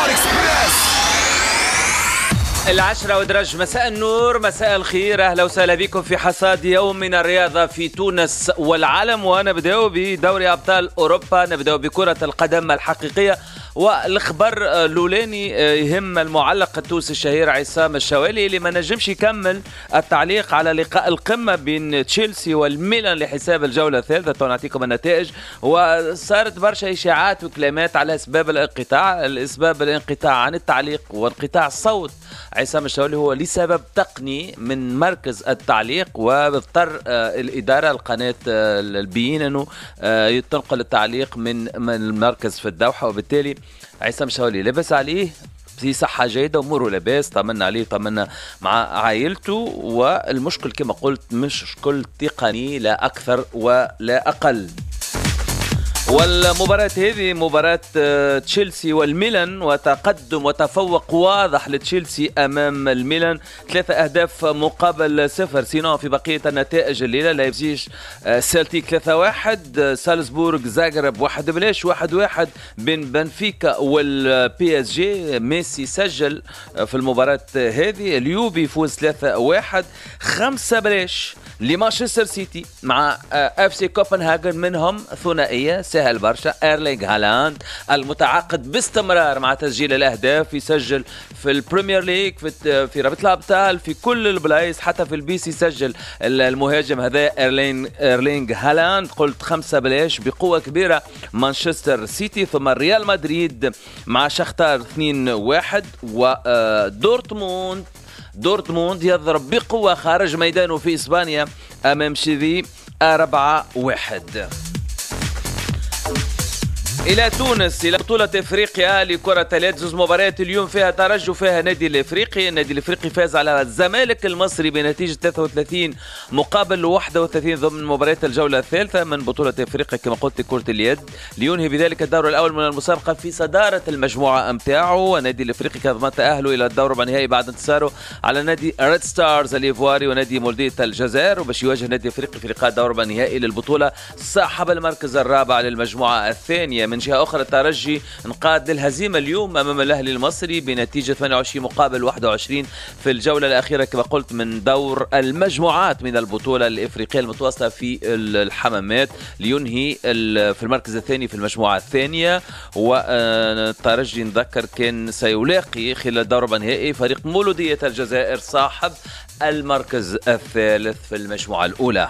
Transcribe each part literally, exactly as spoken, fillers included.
العشرة ودرج، مساء النور، مساء الخير، أهلا وسهلا بكم في حصاد يوم من الرياضة في تونس والعالم. ونبدأ بدوري أبطال أوروبا، نبدأ بكرة القدم الحقيقية. والخبر لولاني يهم المعلق التونسي الشهير عصام الشوالي اللي ما نجمش يكمل التعليق على لقاء القمة بين تشيلسي والميلان لحساب الجولة الثالثة. نعطيكم النتائج. وصارت برشا إشاعات وكلامات على أسباب الانقطاع. الأسباب الانقطاع عن التعليق وانقطاع الصوت عصام الشوالي هو لسبب تقني من مركز التعليق، واضطر الإدارة القناة البيين أنه تنقل التعليق من من المركز في الدوحة، وبالتالي عصام الشوالي لبس عليه في صحة جيدة، أموره لاباس، طمنا عليه، طمنا مع عائلته. والمشكل كما قلت مشكل تقني لا أكثر ولا أقل. والمباراة هذه مباراة تشيلسي والميلان، وتقدم وتفوق واضح لتشيلسي أمام الميلان، ثلاثة أهداف مقابل صفر. سينو في بقية النتائج الليلة: لايبزيج سيلتيك ثلاثة واحد، سالزبورغ زاغرب واحد بلاش، واحد واحد بين بنفيكا والبي اس جي. ميسي سجل في المباراة هذه. اليوبي فوز ثلاثة واحد. خمسة بلاش لمانشستر سيتي مع اف سي كوبنهاجن، منهم ثنائيه سهل برشا. ايرلينغ هالاند المتعاقد باستمرار مع تسجيل الاهداف، يسجل في البريمير ليج، في في رابطه الابطال، في كل البلايص، حتى في البي سي سجل المهاجم هذا ايرلينغ ايرلينغ هالاند. قلت خمسه بلاش بقوه كبيره مانشستر سيتي. ثم ريال مدريد مع شختار اثنين واحد. ودورتموند دورتموند يضرب بقوة خارج ميدانه في إسبانيا أمام شيفي أربعة واحد. إلى تونس، إلى بطولة إفريقيا لكرة اليد. زوج مباريات اليوم فيها ترجي وفيها نادي الإفريقي. النادي الإفريقي فاز على الزمالك المصري بنتيجة ثلاثة وثلاثين مقابل واحد وثلاثين ضمن مباريات الجولة الثالثة من بطولة إفريقيا كما قلت كرة اليد، لينهي بذلك الدور الأول من المسابقة في صدارة المجموعة أمتاعه. والنادي الإفريقي كان ضمن تأهله إلى الدور النهائي بعد انتصاره على نادي ريد ستارز الإيفواري ونادي مولودية الجزائر، وباش يواجه النادي الإفريقي في لقاء الدور النهائي للبطولة صاحب المركز الرابع للمجموعة الثانية. من جهة أخرى الترجي انقاد للهزيمة اليوم أمام الأهلي المصري بنتيجة ثمانية وعشرين مقابل واحد وعشرين في الجولة الأخيرة كما قلت من دور المجموعات من البطولة الإفريقية المتواصلة في الحمامات، لينهي في المركز الثاني في المجموعة الثانية. والترجي نذكر كان سيلاقي خلال الدور النهائي فريق مولودية الجزائر صاحب المركز الثالث في المجموعة الأولى.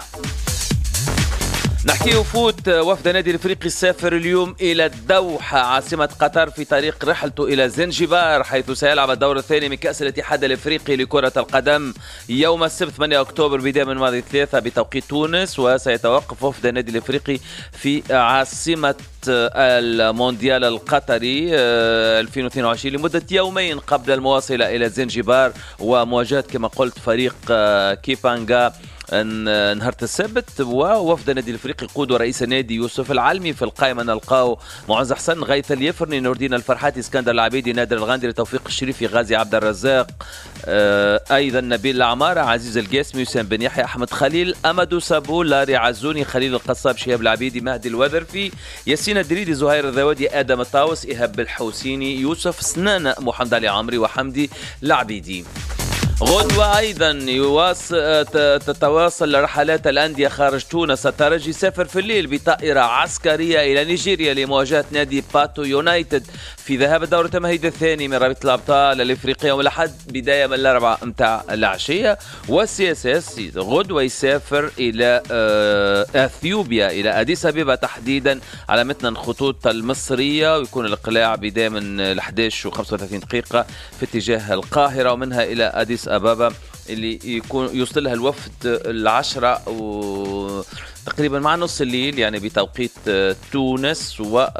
نحكي وفوت. وفد النادي الافريقي السافر اليوم الى الدوحه عاصمه قطر في طريق رحلته الى زنجبار، حيث سيلعب الدور الثاني من كاس الاتحاد الافريقي لكره القدم يوم السبت ثمانية أكتوبر بدايه من ماضي ثلاثة بتوقيت تونس. وسيتوقف وفد النادي الافريقي في عاصمه المونديال القطري ألفين واثنين وعشرين لمده يومين قبل المواصله الى زنجبار ومواجهه كما قلت فريق كيبانغا نهار السبت. ووفد النادي الافريقي قوده رئيس النادي يوسف العلمي. في القائمه نلقاو معز حسن، غيث اليفرني، نور الدين الفرحاتي، اسكندر العبيدي، نادر الغاندري، توفيق الشريفي، غازي عبد الرزاق، ايضا نبيل العماره، عزيز القاسمي، وسام بن يحيى، احمد خليل، امدو سابو، لاري عزوني، خليل القصاب، شهاب العبيدي، مهدي الوذرفي، ياسين الدريدي، زهير الذوادي، ادم الطاوس، ايهاب الحوسيني، يوسف سنانه، محمد علي عمري، وحمدي العبيدي. غدوة أيضا يواصل تتواصل رحلات الأندية خارج تونس. الترجي سافر في الليل بطائرة عسكرية إلى نيجيريا لمواجهة نادي باتو يونايتد في ذهاب الدور التمهيدي الثاني من رابطة الأبطال الإفريقية ولحد بداية من الأربعة متاع العشية. والسي اس اس غدوة يسافر إلى أثيوبيا إلى أديس أبيبا تحديدا على متن الخطوط المصرية، ويكون الإقلاع بداية من الأحد عشر وخمسة وثلاثين دقيقة في اتجاه القاهرة، ومنها إلى أديس أبابا اللي يكون يوصلها الوفد العشرة تقريبا مع نص الليل يعني بتوقيت تونس.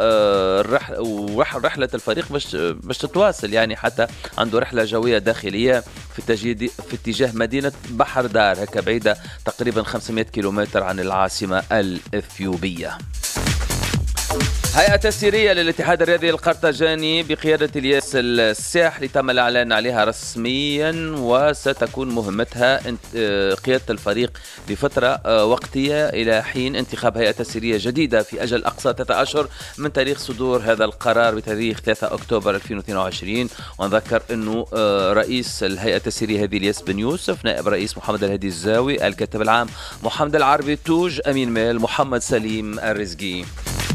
ورحلة الفريق باش باش تتواصل يعني حتى عنده رحلة جوية داخلية في في اتجاه مدينة بحر دار، هكا بعيدة تقريبا خمسمائة كيلومتر عن العاصمة الإثيوبية. هيئة تسييرية للاتحاد الرياضي القرطاجاني بقيادة الياس الساحلي تم الإعلان عليها رسميا، وستكون مهمتها قيادة الفريق لفترة وقتية إلى حين انتخاب هيئة تسييرية جديدة في أجل أقصى ثلاثة أشهر من تاريخ صدور هذا القرار بتاريخ ثلاثة أكتوبر ألفين واثنين وعشرين. ونذكر أنه رئيس الهيئة التسييرية هذه الياس بن يوسف، نائب رئيس محمد الهادي الزاوي، الكاتب العام محمد العربي توج، أمين مال محمد سليم الرزقي.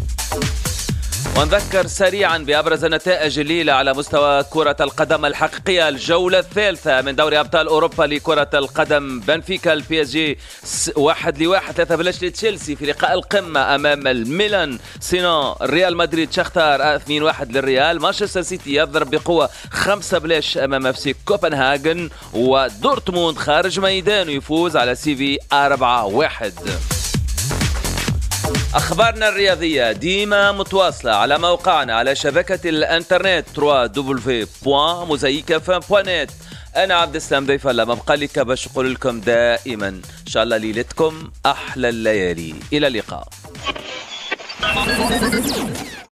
ونذكر سريعا بأبرز النتائج الليلة على مستوى كرة القدم الحقيقية. الجولة الثالثة من دوري أبطال أوروبا لكرة القدم، بنفيكا البي اس جي واحد لواحد ثلاثة بلاش لتشيلسي في لقاء القمة أمام الميلان. سينان ريال مدريد شختار اثنين واحد للريال. مانشستر سيتي يضرب بقوة خمسة بلاش أمام اف سي كوبنهاجن. ودورتموند خارج ميدانه يفوز على سيفي أربعة واحد. أخبارنا الرياضية ديما متواصلة على موقعنا على شبكة الانترنت دبليو دبليو دبليو دوت موزايك اف ام دوت نت. أنا عبد السلام ضيف الله، ما بقى لك باش نقول لكم دائما إن شاء الله ليلتكم أحلى الليالي. إلى اللقاء.